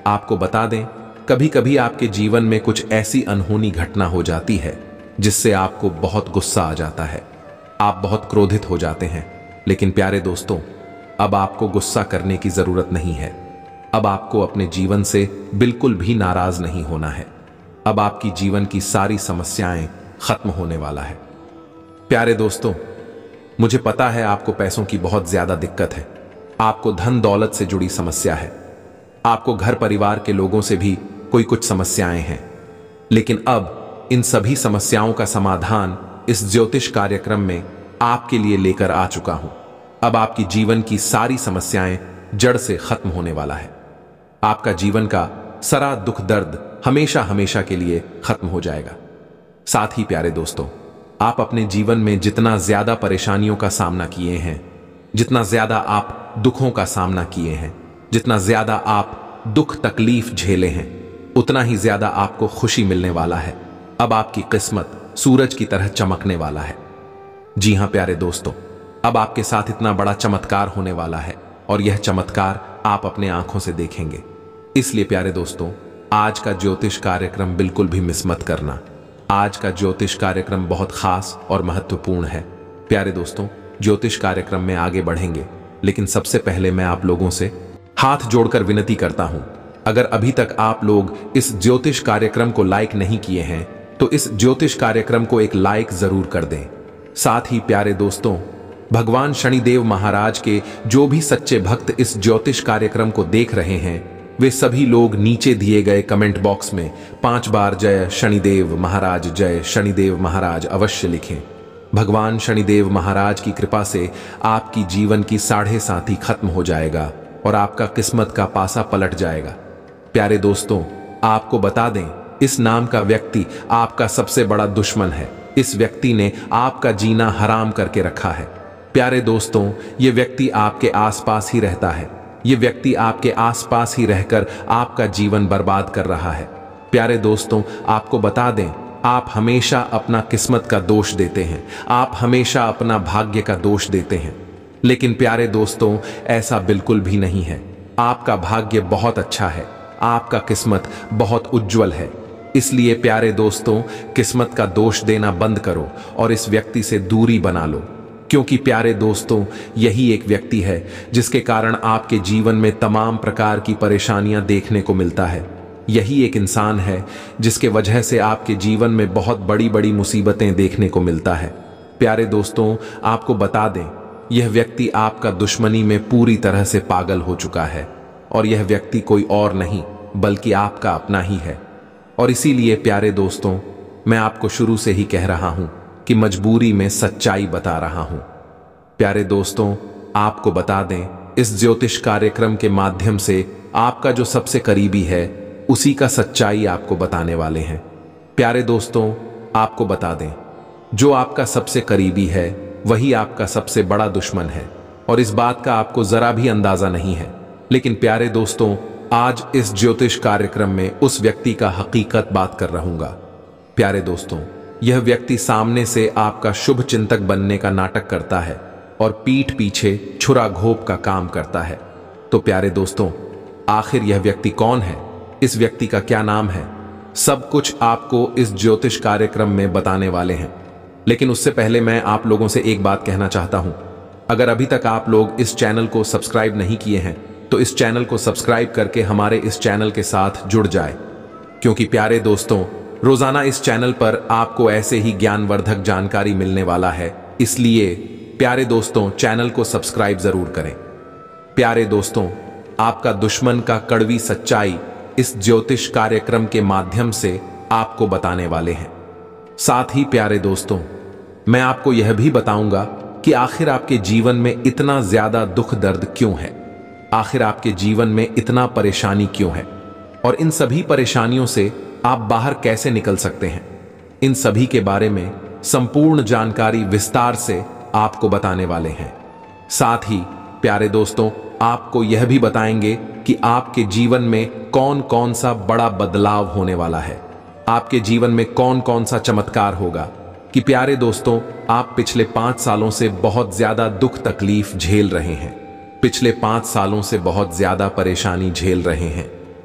आपको बता दें, कभी कभी आपके जीवन में कुछ ऐसी अनहोनी घटना हो जाती है जिससे आपको बहुत गुस्सा आ जाता है, आप बहुत क्रोधित हो जाते हैं। लेकिन प्यारे दोस्तों, अब आपको गुस्सा करने की जरूरत नहीं है। अब आपको अपने जीवन से बिल्कुल भी नाराज नहीं होना है। अब आपकी जीवन की सारी समस्याएं खत्म होने वाला है। प्यारे दोस्तों, मुझे पता है आपको पैसों की बहुत ज्यादा दिक्कत है, आपको धन दौलत से जुड़ी समस्या है, आपको घर परिवार के लोगों से भी कोई कुछ समस्याएं हैं। लेकिन अब इन सभी समस्याओं का समाधान इस ज्योतिष कार्यक्रम में आपके लिए लेकर आ चुका हूं। अब आपकी जीवन की सारी समस्याएं जड़ से खत्म होने वाला है। आपका जीवन का सारा दुख दर्द हमेशा हमेशा के लिए खत्म हो जाएगा। साथ ही प्यारे दोस्तों, आप अपने जीवन में जितना ज्यादा परेशानियों का सामना किए हैं, जितना ज्यादा आप दुखों का सामना किए हैं, जितना ज्यादा आप दुख तकलीफ झेले हैं, उतना ही ज्यादा आपको खुशी मिलने वाला है। अब आपकी किस्मत सूरज की तरह चमकने वाला है। जी हां प्यारे दोस्तों, अब आपके साथ इतना बड़ा चमत्कार होने वाला है और यह चमत्कार आप अपने आंखों से देखेंगे। इसलिए प्यारे दोस्तों, आज का ज्योतिष कार्यक्रम बिल्कुल भी मिस मत करना। आज का ज्योतिष कार्यक्रम बहुत खास और महत्वपूर्ण है। प्यारे दोस्तों, ज्योतिष कार्यक्रम में आगे बढ़ेंगे, लेकिन सबसे पहले मैं आप लोगों से हाथ जोड़कर विनती करता हूं, अगर अभी तक आप लोग इस ज्योतिष कार्यक्रम को लाइक नहीं किए हैं तो इस ज्योतिष कार्यक्रम को एक लाइक जरूर कर दें। साथ ही प्यारे दोस्तों, भगवान शनिदेव महाराज के जो भी सच्चे भक्त इस ज्योतिष कार्यक्रम को देख रहे हैं, वे सभी लोग नीचे दिए गए कमेंट बॉक्स में पांच बार जय शनिदेव महाराज, जय शनिदेव महाराज अवश्य लिखें। भगवान शनिदेव महाराज की कृपा से आपकी जीवन की साढ़े साथी खत्म हो जाएगा और आपका किस्मत का पासा पलट जाएगा। प्यारे दोस्तों, आपको बता दें, इस नाम का व्यक्ति आपका सबसे बड़ा दुश्मन है। इस व्यक्ति ने आपका जीना हराम करके रखा है। प्यारे दोस्तों, ये व्यक्ति आपके आसपास ही रहता है। ये व्यक्ति आपके आसपास ही रहकर आपका जीवन बर्बाद कर रहा है। प्यारे दोस्तों, आपको बता दें, आप हमेशा अपना किस्मत का दोष देते हैं, आप हमेशा अपना भाग्य का दोष देते हैं। लेकिन प्यारे दोस्तों, ऐसा बिल्कुल भी नहीं है। आपका भाग्य बहुत अच्छा है, आपका किस्मत बहुत उज्जवल है। इसलिए प्यारे दोस्तों, किस्मत का दोष देना बंद करो और इस व्यक्ति से दूरी बना लो, क्योंकि प्यारे दोस्तों, यही एक व्यक्ति है जिसके कारण आपके जीवन में तमाम प्रकार की परेशानियां देखने को मिलता है। यही एक इंसान है जिसके वजह से आपके जीवन में बहुत बड़ी बड़ी मुसीबतें देखने को मिलता है। प्यारे दोस्तों, आपको बता दें, यह व्यक्ति आपका दुश्मनी में पूरी तरह से पागल हो चुका है और यह व्यक्ति कोई और नहीं बल्कि आपका अपना ही है। और इसीलिए प्यारे दोस्तों, मैं आपको शुरू से ही कह रहा हूं कि मजबूरी में सच्चाई बता रहा हूं। प्यारे दोस्तों, आपको बता दें, इस ज्योतिष कार्यक्रम के माध्यम से आपका जो सबसे करीबी है उसी का सच्चाई आपको बताने वाले हैं। प्यारे दोस्तों, आपको बता दें, जो आपका सबसे करीबी है वही आपका सबसे बड़ा दुश्मन है और इस बात का आपको जरा भी अंदाजा नहीं है। लेकिन प्यारे दोस्तों, आज इस ज्योतिष कार्यक्रम में उस व्यक्ति का हकीकत बात कर रहूंगा। प्यारे दोस्तों, यह व्यक्ति सामने से आपका शुभ चिंतक बनने का नाटक करता है और पीठ पीछे छुरा घोप का काम करता है। तो प्यारे दोस्तों, आखिर यह व्यक्ति कौन है, इस व्यक्ति का क्या नाम है, सब कुछ आपको इस ज्योतिष कार्यक्रम में बताने वाले हैं। लेकिन उससे पहले मैं आप लोगों से एक बात कहना चाहता हूं। अगर अभी तक आप लोग इस चैनल को सब्सक्राइब नहीं किए हैं तो इस चैनल को सब्सक्राइब करके हमारे इस चैनल के साथ जुड़ जाए, क्योंकि प्यारे दोस्तों, रोजाना इस चैनल पर आपको ऐसे ही ज्ञानवर्धक जानकारी मिलने वाला है। इसलिए प्यारे दोस्तों, चैनल को सब्सक्राइब जरूर करें। प्यारे दोस्तों, आपका दुश्मन का कड़वी सच्चाई इस ज्योतिष कार्यक्रम के माध्यम से आपको बताने वाले हैं। साथ ही प्यारे दोस्तों, मैं आपको यह भी बताऊंगा कि आखिर आपके जीवन में इतना ज्यादा दुख दर्द क्यों है, आखिर आपके जीवन में इतना परेशानी क्यों है और इन सभी परेशानियों से आप बाहर कैसे निकल सकते हैं। इन सभी के बारे में संपूर्ण जानकारी विस्तार से आपको बताने वाले हैं। साथ ही प्यारे दोस्तों, आपको यह भी बताएंगे कि आपके जीवन में कौन कौन सा बड़ा बदलाव होने वाला है, आपके जीवन में कौन कौन सा चमत्कार होगा। कि प्यारे दोस्तों, आप पिछले पांच सालों से बहुत ज्यादा दुख तकलीफ झेल रहे हैं, पिछले पांच सालों से बहुत ज्यादा परेशानी झेल रहे हैं,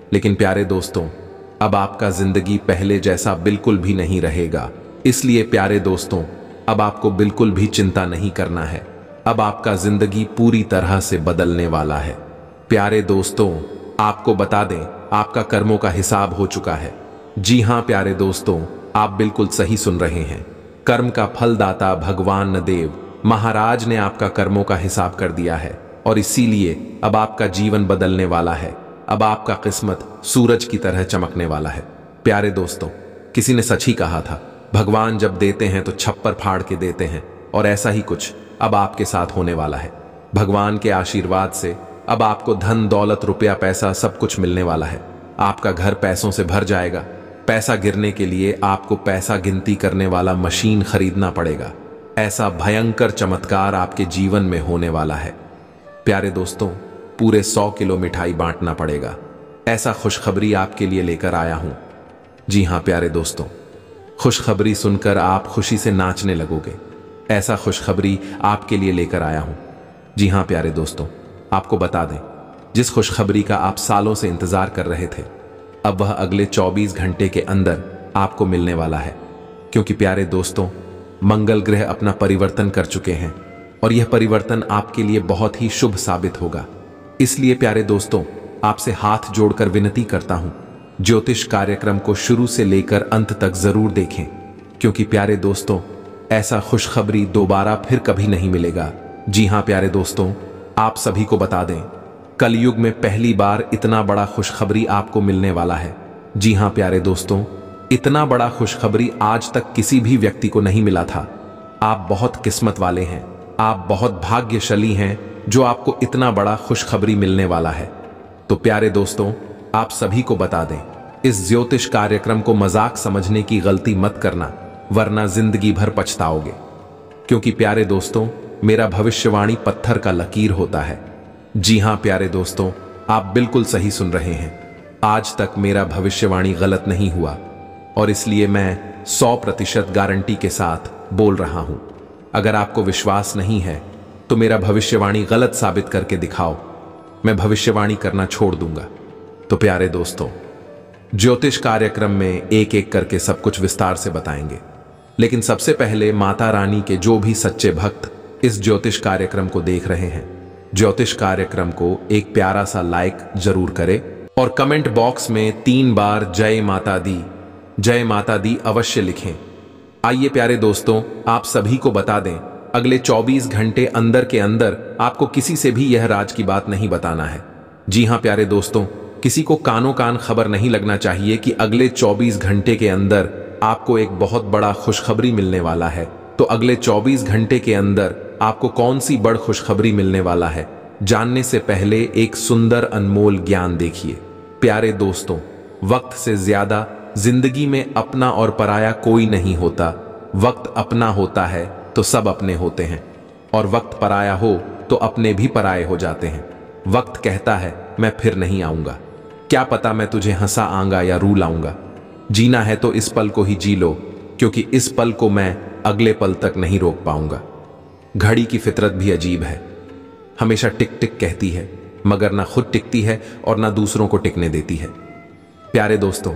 लेकिन प्यारे दोस्तों, अब आपका जिंदगी पहले जैसा बिल्कुल भी नहीं रहेगा। इसलिए प्यारे दोस्तों, अब आपको बिल्कुल भी चिंता नहीं करना है। अब आपका जिंदगी पूरी तरह से बदलने वाला है। प्यारे दोस्तों, आपको बता दें, आपका कर्मों का हिसाब हो चुका है। जी हां प्यारे दोस्तों, आप बिल्कुल सही सुन रहे हैं। कर्म का फलदाता भगवान देव महाराज ने आपका कर्मों का हिसाब कर दिया है और इसीलिए अब आपका जीवन बदलने वाला है। अब आपका किस्मत सूरज की तरह चमकने वाला है। प्यारे दोस्तों, किसी ने सच ही कहा था, भगवान जब देते हैं तो छप्पर फाड़ के देते हैं, और ऐसा ही कुछ अब आपके साथ होने वाला है। भगवान के आशीर्वाद से अब आपको धन दौलत रुपया पैसा सब कुछ मिलने वाला है। आपका घर पैसों से भर जाएगा। पैसा गिरने के लिए आपको पैसा गिनती करने वाला मशीन खरीदना पड़ेगा। ऐसा भयंकर चमत्कार आपके जीवन में होने वाला है। प्यारे दोस्तों, पूरे सौ किलो मिठाई बांटना पड़ेगा। ऐसा खुशखबरी आपके लिए लेकर आया हूं। जी हां प्यारे दोस्तों, खुशखबरी सुनकर आप खुशी से नाचने लगोगे। ऐसा खुशखबरी आपके लिए लेकर आया हूं। जी हां प्यारे दोस्तों, आपको बता दें, जिस खुशखबरी का आप सालों से इंतजार कर रहे थे, अब वह अगले चौबीस घंटे के अंदर आपको मिलने वाला है। क्योंकि प्यारे दोस्तों, मंगल ग्रह अपना परिवर्तन कर चुके हैं और यह परिवर्तन आपके लिए बहुत ही शुभ साबित होगा। इसलिए प्यारे दोस्तों, आपसे हाथ जोड़कर विनती करता हूं, ज्योतिष कार्यक्रम को शुरू से लेकर अंत तक जरूर देखें। क्योंकि प्यारे दोस्तों, ऐसा खुशखबरी दोबारा फिर कभी नहीं मिलेगा। जी हां प्यारे दोस्तों, आप सभी को बता दें, कलयुग में पहली बार इतना बड़ा खुशखबरी आपको मिलने वाला है। जी हां प्यारे दोस्तों, इतना बड़ा खुशखबरी आज तक किसी भी व्यक्ति को नहीं मिला था। आप बहुत किस्मत वाले हैं, आप बहुत भाग्यशाली हैं जो आपको इतना बड़ा खुशखबरी मिलने वाला है। तो प्यारे दोस्तों, आप सभी को बता दें, इस ज्योतिष कार्यक्रम को मजाक समझने की गलती मत करना, वरना जिंदगी भर पछताओगे। क्योंकि प्यारे दोस्तों, मेरा भविष्यवाणी पत्थर का लकीर होता है। जी हां प्यारे दोस्तों, आप बिल्कुल सही सुन रहे हैं। आज तक मेरा भविष्यवाणी गलत नहीं हुआ और इसलिए मैं सौ प्रतिशत गारंटी के साथ बोल रहा हूं। अगर आपको विश्वास नहीं है तो मेरा भविष्यवाणी गलत साबित करके दिखाओ, मैं भविष्यवाणी करना छोड़ दूंगा। तो प्यारे दोस्तों, ज्योतिष कार्यक्रम में एक एक करके सब कुछ विस्तार से बताएंगे, लेकिन सबसे पहले माता रानी के जो भी सच्चे भक्त इस ज्योतिष कार्यक्रम को देख रहे हैं, ज्योतिष कार्यक्रम को एक प्यारा सा लाइक जरूर करें और कमेंट बॉक्स में तीन बार जय माता दी जय माता दी अवश्य लिखें। आइए प्यारे दोस्तों, आप सभी को बता दें, अगले चौबीस घंटे अंदर के अंदर आपको किसी से भी यह राज की बात नहीं बताना है। जी हां प्यारे दोस्तों, किसी को कानों कान खबर नहीं लगना चाहिए कि अगले चौबीस घंटे के अंदर आपको एक बहुत बड़ा खुशखबरी मिलने वाला है। तो अगले चौबीस घंटे के अंदर आपको कौन सी बड़ खुशखबरी मिलने वाला है, जानने से पहले एक सुंदर अनमोल ज्ञान देखिए। प्यारे दोस्तों, वक्त से ज्यादा जिंदगी में अपना और पराया कोई नहीं होता। वक्त अपना होता है तो सब अपने होते हैं, और वक्त पराया हो तो अपने भी पराये हो जाते हैं। वक्त कहता है मैं फिर नहीं आऊंगा, क्या पता मैं तुझे हंसा आऊंगा या रू लाऊंगा। जीना है तो इस पल को ही जी लो, क्योंकि इस पल को मैं अगले पल तक नहीं रोक पाऊंगा। घड़ी की फितरत भी अजीब है, हमेशा टिक टिक कहती है, मगर ना खुद टिकती है और ना दूसरों को टिकने देती है। प्यारे दोस्तों,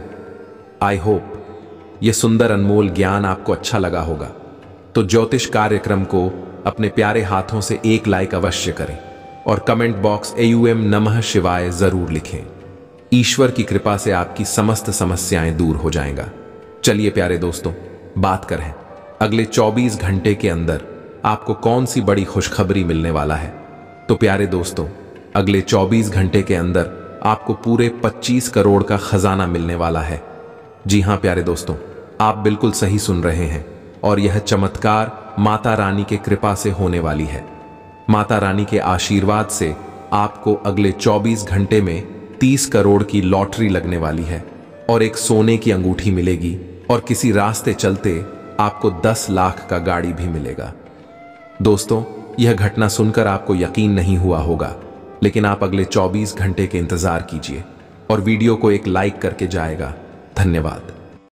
आई होप यह सुंदर अनमोल ज्ञान आपको अच्छा लगा होगा। तो ज्योतिष कार्यक्रम को अपने प्यारे हाथों से एक लाइक अवश्य करें और कमेंट बॉक्स एयूएम नमः शिवाय जरूर लिखें। ईश्वर की कृपा से आपकी समस्त समस्याएं दूर हो जाएगा। चलिए प्यारे दोस्तों, बात करें अगले चौबीस घंटे के अंदर आपको कौन सी बड़ी खुशखबरी मिलने वाला है। तो प्यारे दोस्तों, अगले चौबीस घंटे के अंदर आपको पूरे पच्चीस करोड़ का खजाना मिलने वाला है। जी हां प्यारे दोस्तों, आप बिल्कुल सही सुन रहे हैं और यह चमत्कार माता रानी के कृपा से होने वाली है। माता रानी के आशीर्वाद से आपको अगले चौबीस घंटे में तीस करोड़ की लॉटरी लगने वाली है और एक सोने की अंगूठी मिलेगी, और किसी रास्ते चलते आपको दस लाख का गाड़ी भी मिलेगा। दोस्तों, यह घटना सुनकर आपको यकीन नहीं हुआ होगा, लेकिन आप अगले चौबीस घंटे के इंतजार कीजिए और वीडियो को एक लाइक करके जाएगा। धन्यवाद।